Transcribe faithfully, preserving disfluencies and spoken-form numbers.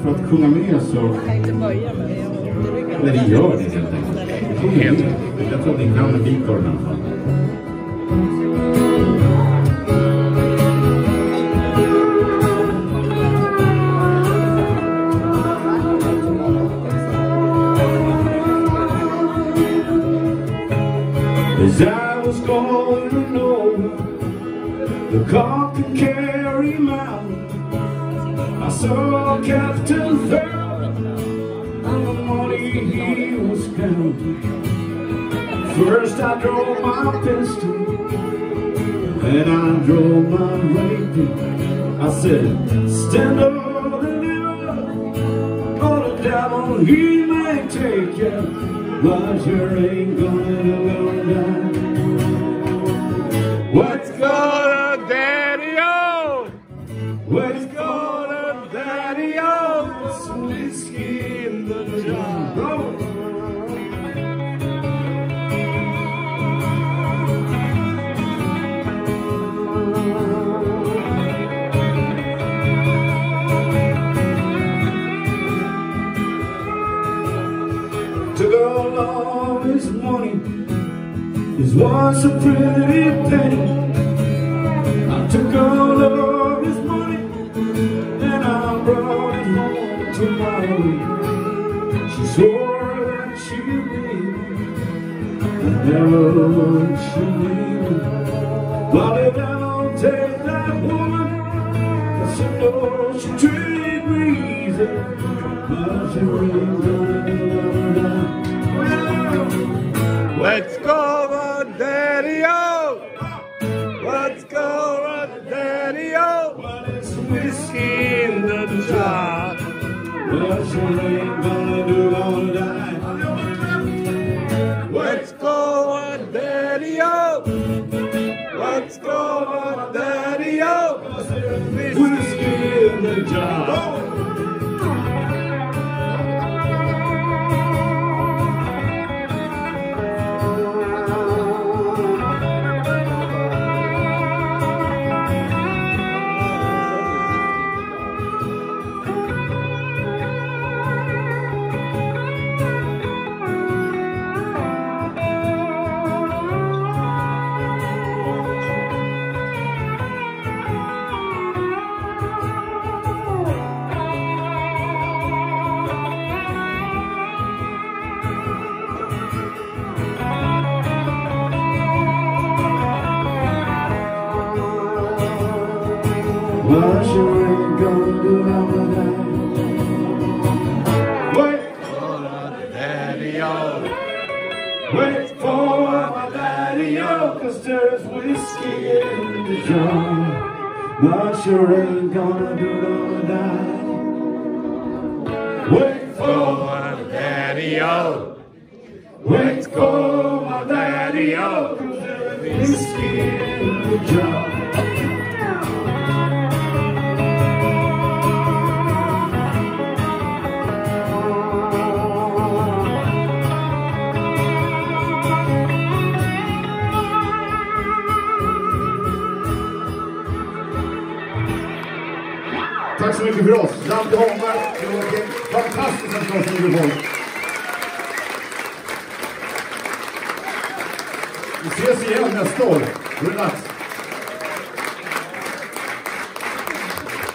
för att sjunga med så... Jag tänkte börja med det. Eller vi gör det helt enkelt. Helt. Jag tror att ni kan en bit av den i alla fall. As I was going over the car could carry him out, I saw Captain Fell and the money he was counting. First I drove my pistol, and I drove my rapier. I said, stand up and deliver, for the devil he may take you, but you ain't gonna die. What's gonna daddy-o? What's gonna daddy-o? Some whiskey in the jar. Oh. Took all of his money, his was a pretty penny. I took all of his money and I brought it home to my way. She swore that she'd leave me, and never would she leave me. But if I don't take that woman, cause she knows she treated me easy, but she ain't gonna die. Let's go on daddy-o. Let's go on daddy-o. Well, it's whiskey in the jar. Well, she ain't gonna do gonna die. Let's go on daddy-o. Let's go on daddy-o. Whiskey in the jar. Well, she ain't gonna do all that. Wait for my daddy-o. Wait for my daddy-o. Cause there's whiskey in the jar. Well, she ain't gonna do all that. Wait for my daddy-o. Wait for my daddy-o. Cause there's whiskey in the jar. Tack så mycket för oss. Dante Holmberg, Joakim. Fantastiskt att vara som folk. Vi ses igen nästa år. Då är det dags.